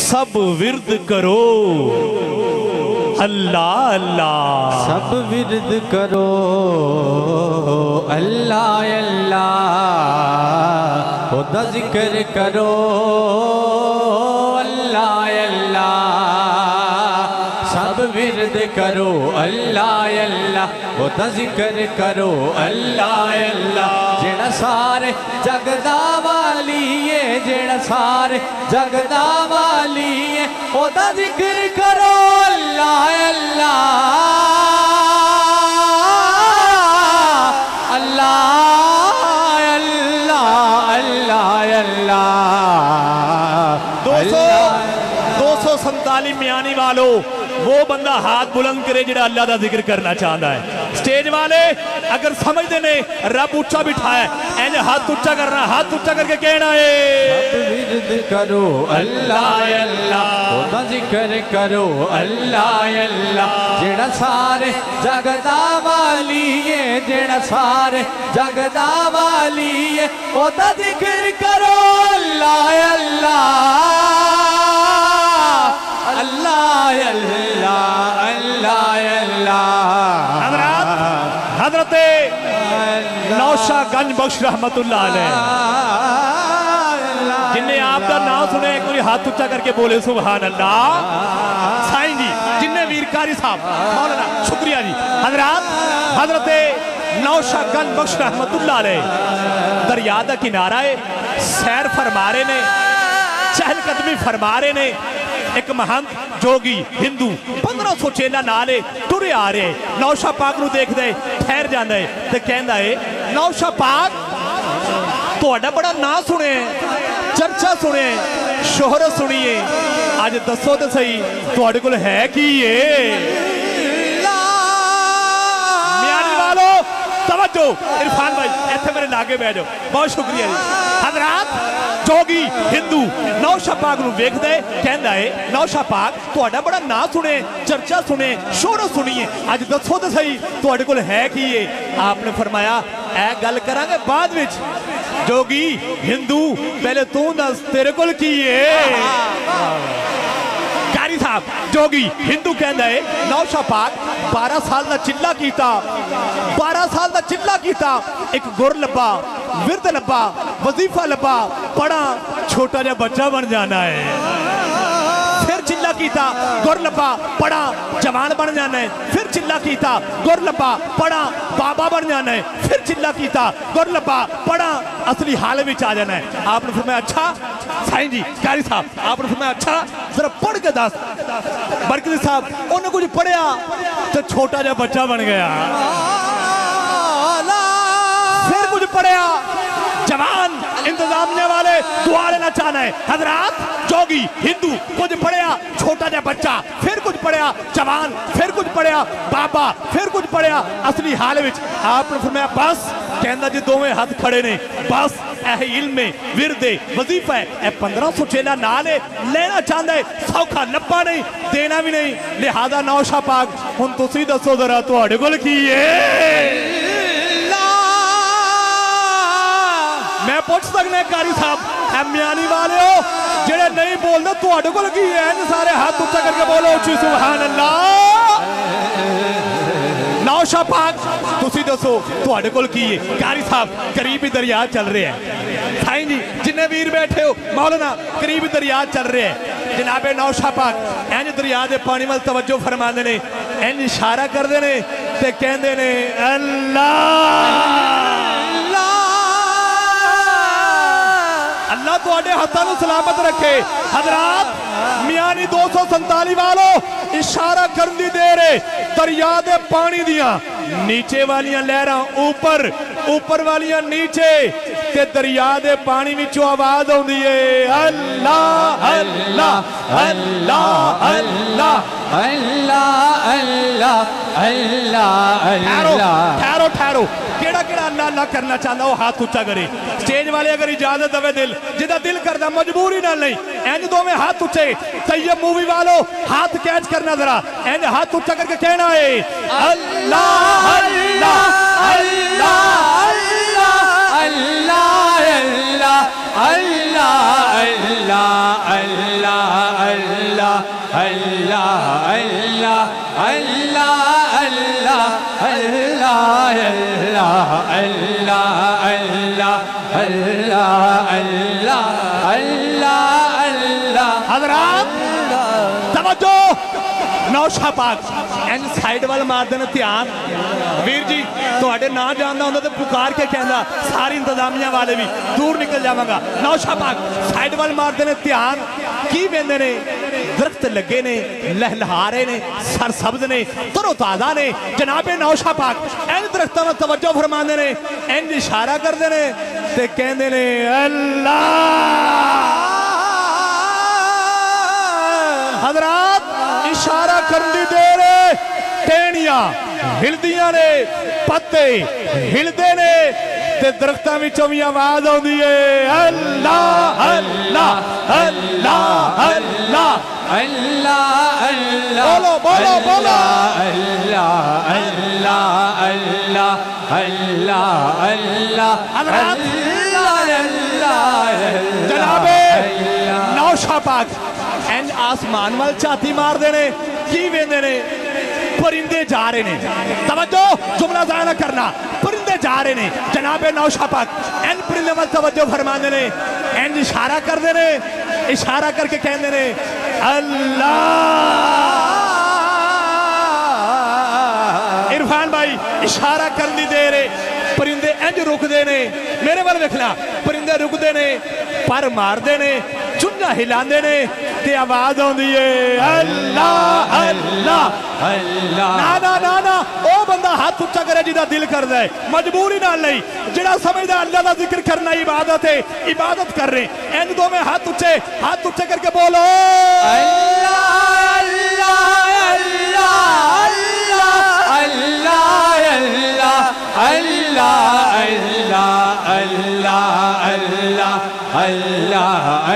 सब विरद करो अल्लाह अल्लाह, सब विरद करो अल्लाह अल्लाह, खुदा जिक्र करो अल्लाह अल्लाह, सब विरद करो अल्लाह अल्लाह, खुदा जिक्र करो अल्लाह अल्लाह। जेड़ा सारे जगदा वाली है, जेड़ा सारे जगदा वाली है, खुदा जिक्र करो अल्लाह अल्लाह अल्लाह अल्लाह अल्लाह। 247 म्यानी वालों, वो बंदा हाथ बुलंद करे जिहड़ा अल्लाह दा जिक्र करना चाहता है। स्टेज वाले अगर समझते ने रब उच्चा बिठाया, इंज हाथ उच्चा करना, हाथ उच्चा करके कहना है विरद करो अल्लाह अल्लाह, खुदा जिक्र करो अल्लाह अल्लाह। जेड़ा सारे जगदा वाली है, जेड़ा सारे जगदा वाली है, खुदा जिक्र करो अल्लाह अल्लाह अल्लाह अल्लाह अल्लाह अल्लाह। हजरते नौशा गंज बख्श रहमतुल्लाह अलैह, जिन्हें आपका नाम सुने एक बार हाथ उच्चा करके बोले सुभान अल्लाह। साईं जी जिन्हें वीरकारी साहब मौलाना शुक्रिया जी। हजरते नौशा गंज बख्श रहमतुल्लाह अलैह दरिया दा किनारा है, सैर फरमा रहे ने, चहलकदमी फरमा रहे ने। एक महंत जोगी हिंदू 1500 चेला नाले टुरे आ रहे, नौशा पाक नू देखदे ठहर जांदा है ते कहंदा है नौशा पाक तुहाडा बड़ा नाम सुने, चर्चा सुने, शोहरत सुनिए, अज दसो तो सही तुहाडे कोल है की है? म्यानी वालो तवज्जो, इरफान भाई इत्थे मेरे लागे बैठ जाओ, बहुत शुक्रिया जी। हजरात जोगी हिंदू नौशा पाक नू वेखदा है, कहंदा है नौशा पाक तुहाडा बड़ा नाम सुने, चर्चा सुने, शोहरत सुनिए, अज दसो तो सही तुहाडे कोल है की है? आपने फरमाया ऐ गल करांगे बाद विच। जोगी हिंदू पहले तू दस तेरे कोल की है? कारी साहब जोगी हिंदू कहंदा है नौशा पाक 12 साल दा चिल्ला कीता, 12 साल दा चिल्ला कीता, एक गुर लब्बा, विरद लब्बा, वजीफा लब्बा, पढ़ा, छोटा जा बच्चा बन जाना है। फिर चिल्ला कीता, गुर लब्बा, पढ़ा, जवान बन जाना है। फिर चिल्ला कीता, गुर लब्बा, पढ़ा, बाबा बन जाना है। फिर चिल्ला कीता, गुर लब्बा, पढ़ा, असली हाल में आ जाना है। आपने फरमाया अच्छा साईं जी कारी साहब, आपने फरमाया अच्छा जरा पढ़ के दस। बरकती साहब उन्हें कुछ पढ़िया तो छोटा जा बच्चा बन गया। फिर कुछ पढ़िया, जवान इंतजामिया वाले दुआ लेना चाहना है। हजरात जोगी हिंदू कुछ पढ़िया, छोटा जा बच्चा, फिर कुछ पढ़िया जवान, फिर कुछ पढ़िया बाबा, फिर कुछ पढ़िया असली हाल विच। आपने फरमाया बस, कहंदा जी दोवें हाथ खड़े ने, बस ऐ इल्म विरदे वजीफा है, 1500 चेला नाल है, लेना चाहता है सौखा लब्बा नहीं, देना भी नहीं। लिहाजा नौशा पाक हुण तुसीं दसो जरा तुहाडे कोल की है? मैं पूछ सकना कारी साहब म्यानी वाले हो जेड़े नहीं बोलते तुहाडे कोल की है? सारे हाथ उच्चा करके बोलो उच्ची सुभान अल्लाह। नौशा पाक तुसी दसो तुहाडे कोल की है? कारी साहब करीब ही दरिया चल रहे हैं। साईं जी जिन्ने वीर बैठे हो मौलाना करीब ही दरिया चल रहे हैं। जनाबे नौशा पाक इंज दरिया दे पानी वाल तवज्जो फरमांदे ने, इंज इशारा करदे ने ते कहंदे ने अल्लाह अल्लाह तुहाडे हत्थां नूं सलामत रखे। हजरात मियानी 247 वालों इशारा करन दी देर है, दरिया दे पानी दियां नीचे वालियां लहरां ऊपर, ऊपर वालियां नीचे, ते दरिया दे पानी विचों आवाज आउंदी है अल्लाह अल्लाह अल्लाह अल्लाह अल्लाह अल्लाह अल्लाह अल्लाह। ठहरो ठहरो, केड़ा केड़ा अल्लाह अल्लाह करना चाहता वो हाथ ऊंचा करे। स्टेज वाले अगर इजाजत दवे दिल जिदा दिल करदा मजबूरी ना नहीं, इंज दोवें हाथ उच्चे। तैयब मूवी वालों हाथ कैच करना जरा, इंज हाथ उच्चा करके कहना है अल्लाह अल्लाह अल्लाह अल्लाह अल्लाह अल्लाह अल्लाह حضرات توجہ نوشا پاک این سائیڈ وال مار دینا دھیان ویر جی تو اڈے نہ جاننا ہوندہ تو پکار کے کہنا ساری انتظامیہ والے بھی دور نکل جاؤں گا نوشا پاک سائیڈ وال مار دینا دھیان کی بیندے نے درخت لگے نے لہلہارے نے سر سبز نے تر و تازہ نے جناب نوشا پاک این درختہ میں توجہ فرمانے نے این اشارہ کر دینے تے کہندے نے اللہ حضرات اشارہ کرنی دے رہے ٹینیاں ہلدیاں نے پتے ہلدے نے تے درختہ میں چومی آواز ہوں دیئے اللہ اللہ اللہ اللہ اللہ اللہ بولو بولو بولو اللہ اللہ اللہ اللہ اللہ حضرات اللہ جناب نوشا پاک این آسمان وال چاتی مار دینے کی ویندے نے پرندے جا رہے نے توجہ جملہ ضائع نہ کرنا پرندے جا رہے نے جناب نوشا پاک این پرندے وال توجہ فرما دینے این اشارہ کر دینے اشارہ کر کے کہن دینے اللہ عرفان بھائی اشارہ کرنی دے رہے پرندے انج رک دینے میرے بار دیکھنا پرندے رک دینے پر مار دینے چنگا ہلان دینے تے آواز ہوں دیئے اللہ اللہ اللہ نا نا نا نا او بندہ ہاتھ اچھا کرے جیدہ دل کر دے مجبوری نہ لئی جڑا سمجھ دے اللہ دا ذکر کرنا عبادت ہے عبادت کر رہے ہیں این دو میں ہاتھ اچھے کر کے بولو اللہ اللہ اللہ اللہ اللہ اللہ اللہ اللہ اللہ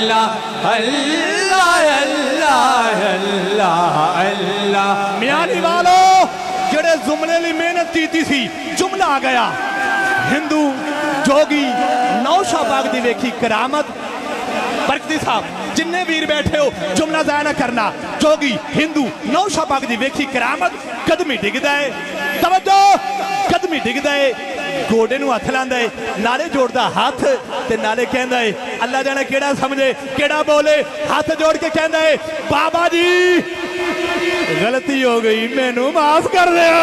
اللہ اللہ میانی والو جڑے زمنے لی محنت کی تھی جملہ آ گیا ہندو جوگی نوشا باغ دی ویکھی کرامت برکتی صاحب جننے ویر بیٹھے ہو جملہ ضائع نہ کرنا جوگی ہندو نوشا باغ دی ویکھی کرامت قدمی ڈگ دائے توجہ قدمی ڈگ دائے گوڑے نو ہاتھ لاندہ ہے نالے جوڑ دا ہاتھ تے نالے کہندہ ہے اللہ جانے کیڑا سمجھے کیڑا بولے ہاتھ جوڑ کے کہندہ ہے بابا جی غلطی ہو گئی میں نو معاف کر دیا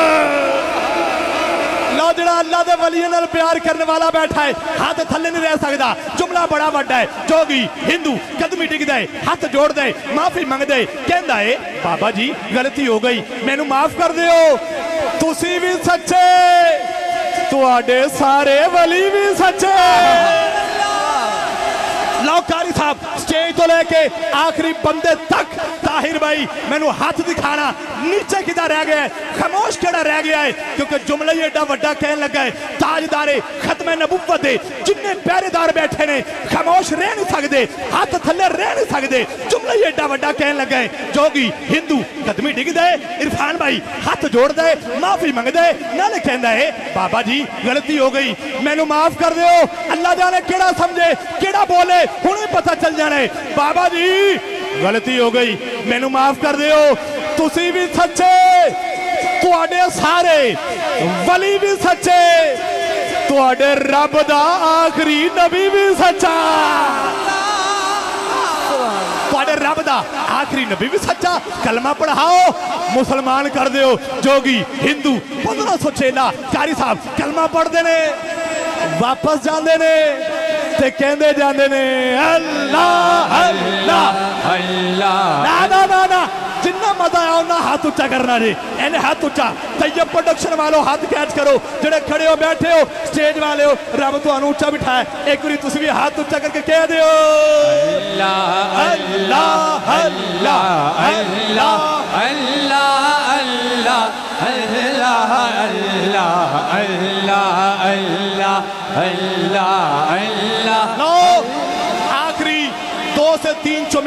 لو جڑا اللہ دے ولیوں نال پیار کرنے والا بیٹھا ہے ہاتھ تھلے نہیں رہ سکتا جملہ بڑا بڑا ہے جوگی ہندو قدمی ٹک دے ہاتھ جوڑ دے معافی منگ دے کہندا ہے بابا جی غلطی ہو گئی میں نو معاف کر دیو تسی بھی سچے تواڈے سارے ولی بھی سچے لوکاری صاحب سٹیج تو لے کے آخری بندے تک طاہر بھائی میں نو ہاتھ دکھانا نیچے کدھا رہ گیا ہے خاموش کیڑا رہ گیا ہے کیونکہ جملہ یہ ایڈا وڈا کہنے لگا ہے تاجدار ختم نبوت دے جننے پیرے دار بیٹھے نے خاموش رہ نہیں سکتے ہاتھ تھلے رہ نہیں سکتے جملہ یہ ایڈا وڈا کہنے لگا ہے جوگی ہندو قدمی ڈگ دے عرفان بھائی ہاتھ جوڑ دے معافی منگ دے نالے کہندا ہے بابا جی غلطی ہو گئی میں نو معاف کر دیو اللہ جانے کیڑا سمجھے کیڑا بولے انہیں پتہ چل جانے بابا جی غلطی ہو گئی میں نو معاف کر دیو تسی بھی سچے تواڈے سارے ولی بھی سچے تواڈے رب دا آخری نبی بھی سچا تواڈے رب دا آخری نبی بھی سچا کلمہ پڑھاؤ مسلمان کر دیو جوگی ہندو 1516 کاری صاحب کلمہ پڑھ دینے واپس جان دینے تے کہندے جاندے نے اللہ اللہ اللہ نا نا نا نا جنہ مزہ آؤ نا ہاتھ اچھا کرنا جی اینے ہاتھ اچھا طیب پروڈکشن والو ہاتھ کیچ کرو جڑے کھڑے ہو بیٹھے ہو سٹیج والے ہو رب تو انو اچھا بٹھائے ایک بری تسی بھی ہاتھ اچھا کر کے کہہ دیو اللہ اللہ اللہ اللہ اللہ اللہ اللہ اللہ اللہ اللہ اللہ لو آخری 2 سے 3 چمے